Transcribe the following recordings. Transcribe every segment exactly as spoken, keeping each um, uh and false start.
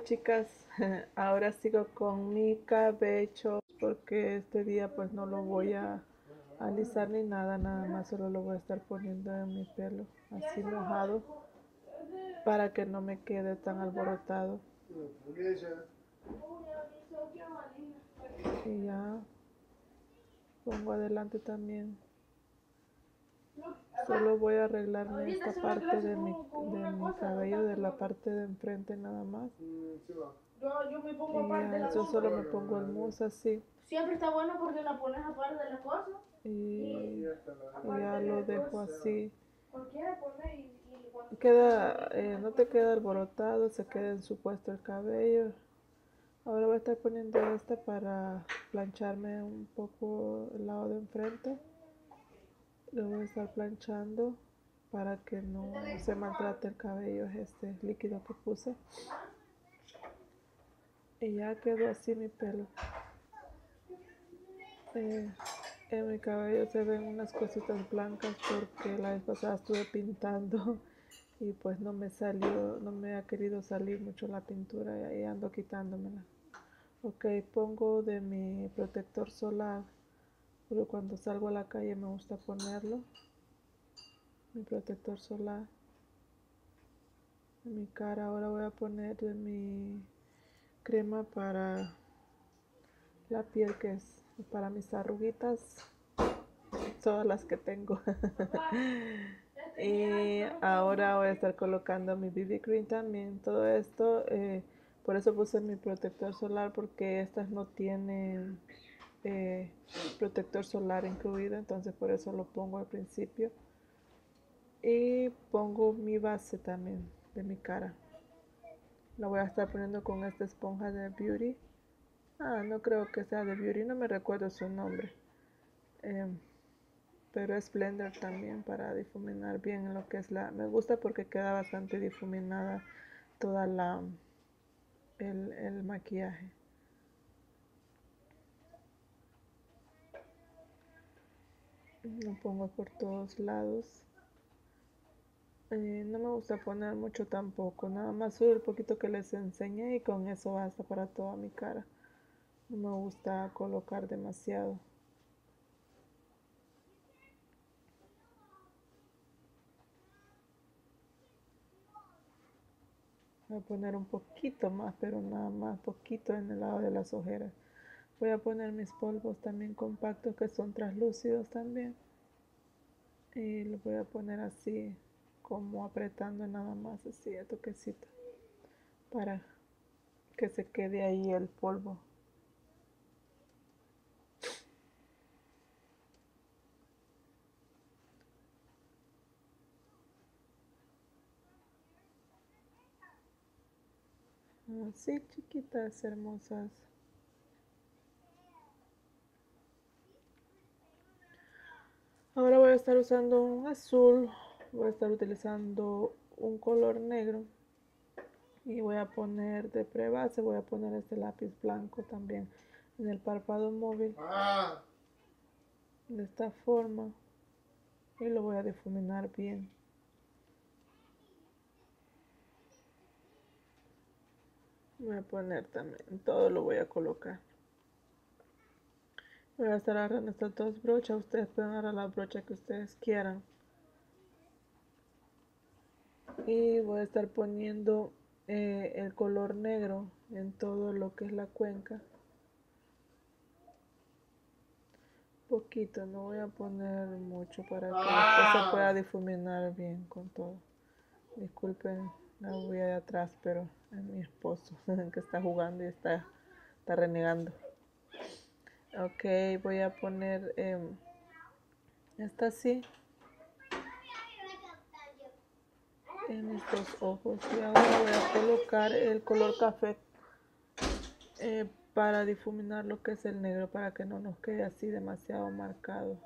chicas, ahora sigo con mi cabello porque este día pues no lo voy a alisar ni nada, nada más solo lo voy a estar poniendo en mi pelo así mojado para que no me quede tan alborotado. Y ya pongo adelante también. Solo voy a arreglarme esta parte de mi, de mi cabello, de la parte de enfrente nada más. Yo, yo me pongo Y aparte de ya, la yo sombra. solo me pongo el mousse así. Siempre está bueno porque la pones aparte de la cosa. Y, Y y ya lo dejo así. Cualquiera pone y, y cuando Queda, eh, no te queda alborotado, se queda en su puesto el cabello. Ahora voy a estar poniendo esta para plancharme un poco el lado de enfrente. Lo voy a estar planchando para que no se maltrate el cabello, es este líquido que puse. Y ya quedó así mi pelo. Eh, en mi cabello se ven unas cositas blancas porque la vez pasada estuve pintando y pues no me salió, no me ha querido salir mucho la pintura y ahí ando quitándomela. Ok, pongo de mi protector solar, porque cuando salgo a la calle me gusta ponerlo. Mi protector solar en mi cara. Ahora voy a poner de mi crema para la piel, que es para mis arruguitas, todas las que tengo. Y ahora voy a estar colocando mi B B cream también. Todo esto, eh, por eso puse mi protector solar, porque estas no tienen eh, protector solar incluido, entonces por eso lo pongo al principio. Y pongo mi base también de mi cara. La voy a estar poniendo con esta esponja de Beauty. Ah, no creo que sea de Beauty, no me recuerdo su nombre. Eh, pero es Blender también para difuminar bien lo que es la... Me gusta porque queda bastante difuminada toda la... el, el maquillaje. Lo pongo por todos lados. Eh, no me gusta poner mucho tampoco, nada más solo el poquito que les enseñé y con eso basta para toda mi cara. No me gusta colocar demasiado. Voy a poner un poquito más, pero nada más poquito en el lado de las ojeras. Voy a poner mis polvos también compactos que son translúcidos también. Y los voy a poner así, como apretando nada más, así a toquecito, para que se quede ahí el polvo. Así, chiquitas, hermosas. Ahora voy a estar usando un azul, voy a estar utilizando un color negro y voy a poner de prebase, voy a poner este lápiz blanco también en el párpado móvil de esta forma y lo voy a difuminar bien. Voy a poner también, todo lo voy a colocar. Voy a estar agarrando estas dos brochas, ustedes pueden agarrar la brocha que ustedes quieran. Y voy a estar poniendo eh, el color negro en todo lo que es la cuenca. Poquito, no voy a poner mucho para que después se pueda difuminar bien con todo. Disculpen la bulla de atrás, pero es mi esposo que está jugando y está, está renegando. Ok, voy a poner eh, esta así en estos ojos y ahora voy a colocar el color café eh, para difuminar lo que es el negro, para que no nos quede así demasiado marcado.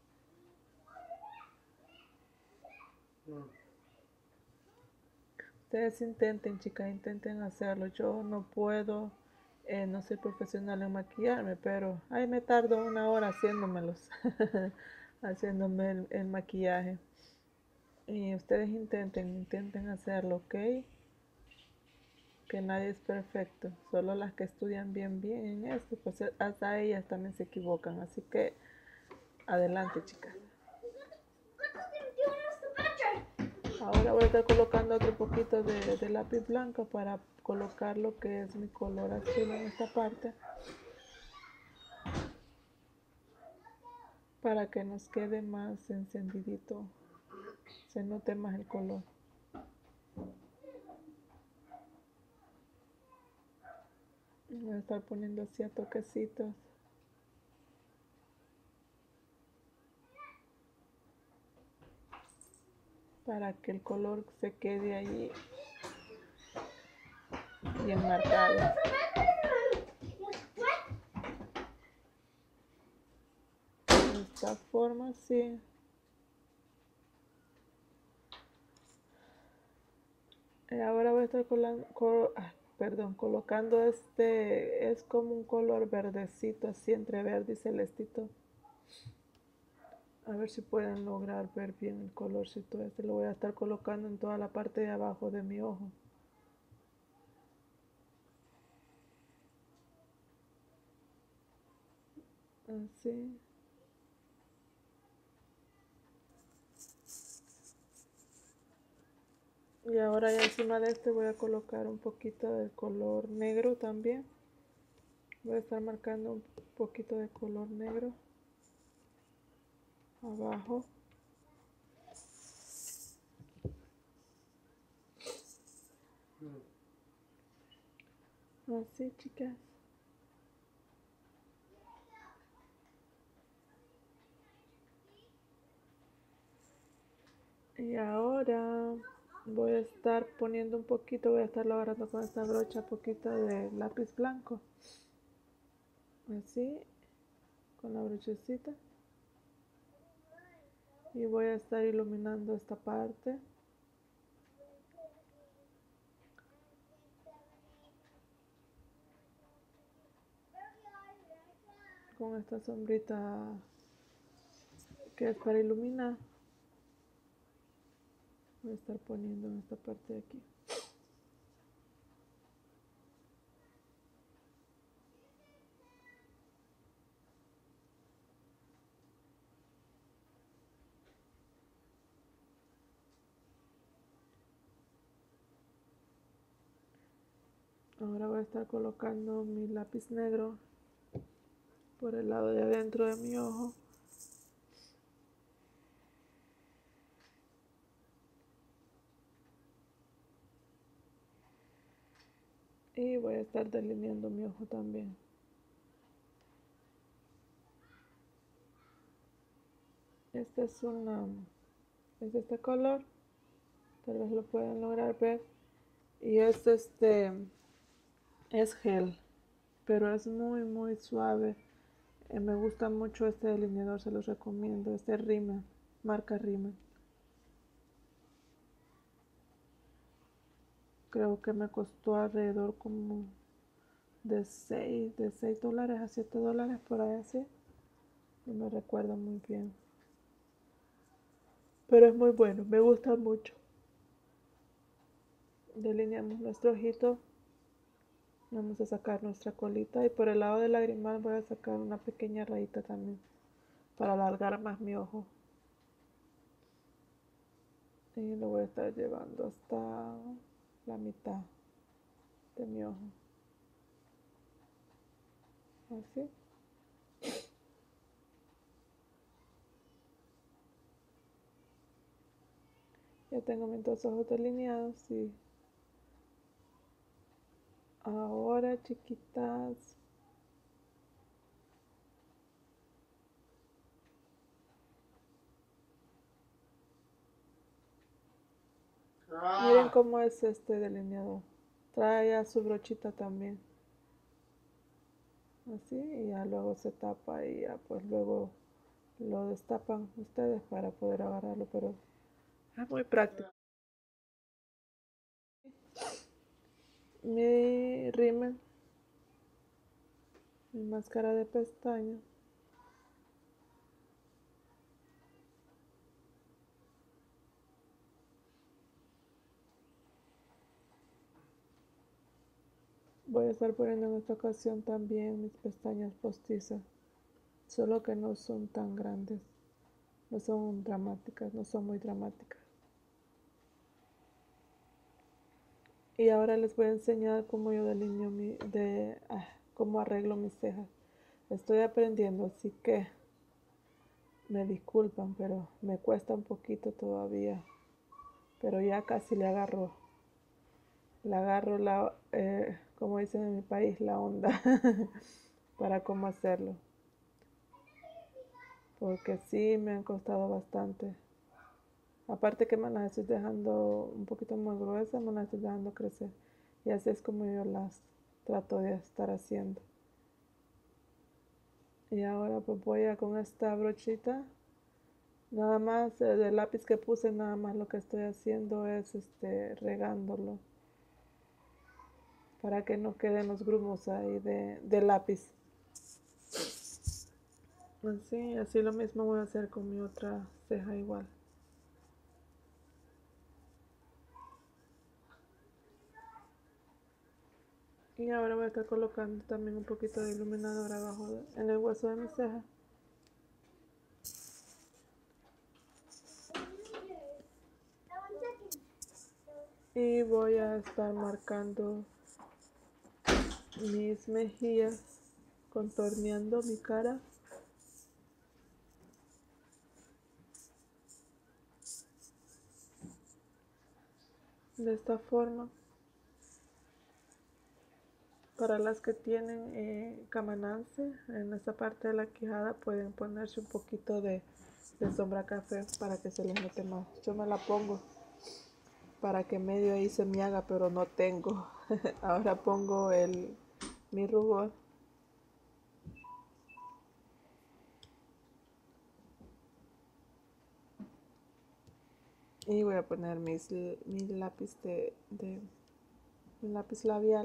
Ustedes intenten, chicas, intenten hacerlo. Yo no puedo, eh, no soy profesional en maquillarme, pero ay, me tardo una hora haciéndomelos, haciéndome el, el maquillaje. Y ustedes intenten, intenten hacerlo, ¿ok? que nadie es perfecto, solo las que estudian bien bien en esto, pues hasta ellas también se equivocan, así que adelante, chicas. Ahora voy a estar colocando otro poquito de, de lápiz blanco para colocar lo que es mi color azul en esta parte, para que nos quede más encendidito, se note más el color. Voy a estar poniendo así a toquecitos. Para que el color se quede ahí bien marcado. De esta forma, sí. Y ahora voy a estar colando, col ah, perdón, colocando este, es como un color verdecito, así entre verde y celestito. A ver si pueden lograr ver bien el colorcito este. Lo voy a estar colocando en toda la parte de abajo de mi ojo. Así. Y ahora ya encima de este voy a colocar un poquito del color negro también. Voy a estar marcando un poquito de color negro abajo. Así, chicas. Y ahora voy a estar poniendo un poquito, voy a estarlo agarrando con esta brocha, poquito de lápiz blanco. Así, con la brochecita. Y voy a estar iluminando esta parte. Con esta sombrita que es para iluminar. Voy a estar poniendo en esta parte de aquí. Ahora voy a estar colocando mi lápiz negro por el lado de adentro de mi ojo. Y voy a estar delineando mi ojo también. Este es una, es este color, tal vez lo pueden lograr ver. Y es este, es gel, pero es muy muy suave. Eh, me gusta mucho este delineador, se los recomiendo. Este Rimmel, marca Rimmel. Creo que me costó alrededor como de seis, de seis dólares a siete dólares por ahí así. No me recuerdo muy bien. Pero es muy bueno, me gusta mucho. Delineamos nuestro ojito. Vamos a sacar nuestra colita y por el lado del lagrimal voy a sacar una pequeña rayita también para alargar más mi ojo. Y lo voy a estar llevando hasta la mitad de mi ojo. Así. Ya tengo mis dos ojos delineados y ahora, chiquitas, ah, miren cómo es este delineador. Trae a su brochita también. Así, y ya luego se tapa y ya pues luego lo destapan ustedes para poder agarrarlo, pero es muy práctico. Mi rímel, mi máscara de pestañas. voy a estar poniendo en esta ocasión también mis pestañas postizas, solo que no son tan grandes, no son dramáticas, no son muy dramáticas. Y ahora les voy a enseñar cómo yo delineo mi, de, ah, cómo arreglo mis cejas. Estoy aprendiendo, así que me disculpan, pero me cuesta un poquito todavía. Pero ya casi le agarro, le agarro la, eh, como dicen en mi país, la onda para cómo hacerlo. Porque sí me han costado bastante. Aparte que me las estoy dejando un poquito más gruesas, me las estoy dejando crecer. Y así es como yo las trato de estar haciendo. Y ahora pues voy a con esta brochita. Nada más eh, del lápiz que puse, nada más lo que estoy haciendo es este regándolo. Para que no queden los grumos ahí de, de lápiz. Así, así lo mismo voy a hacer con mi otra ceja igual. Y ahora voy a estar colocando también un poquito de iluminador abajo de, en el hueso de mi ceja. Y voy a estar marcando mis mejillas, contorneando mi cara. De esta forma. Para las que tienen eh, camanance, en esta parte de la quijada pueden ponerse un poquito de, de sombra café para que se les note más. Yo me la pongo para que medio ahí se me haga, pero no tengo. Ahora pongo el, mi rubor. Y voy a poner mis, mi lápiz de, de mi lápiz labial.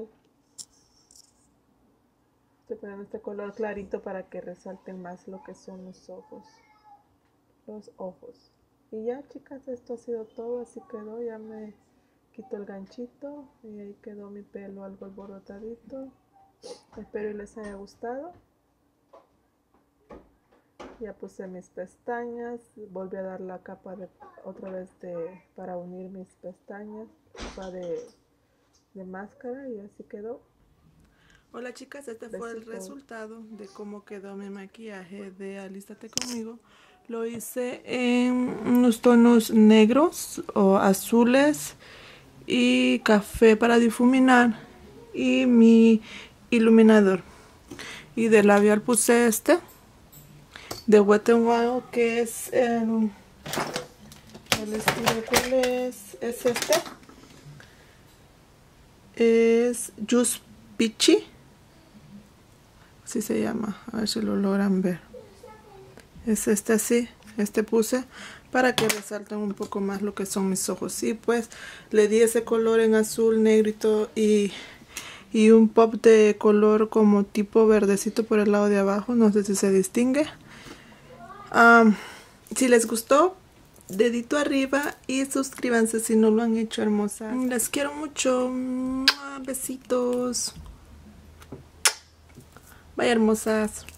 Estoy poniendo este color clarito para que resalten más lo que son los ojos. Los ojos. Y ya, chicas, esto ha sido todo. Así quedó. Ya me quito el ganchito. Y ahí quedó mi pelo algo alborotadito. Espero y les haya gustado. Ya puse mis pestañas. Volví a dar la capa de otra vez de para unir mis pestañas. Capa de, de máscara. Y así quedó. Hola chicas, este fue el resultado de cómo quedó mi maquillaje de Alístate Conmigo. Lo hice en unos tonos negros o azules y café para difuminar y mi iluminador. Y de labial puse este de Wet n Wild, que es el, el estilo, ¿cuál es? Es este. Es Juice Peachy. Así se llama, a ver si lo logran ver. Es este así, este puse para que resalten un poco más lo que son mis ojos. Y pues le di ese color en azul, negrito y, y un pop de color como tipo verdecito por el lado de abajo. No sé si se distingue. Um, si les gustó, dedito arriba y suscríbanse si no lo han hecho, hermosas. Les quiero mucho. Besitos. Bye, hermosas.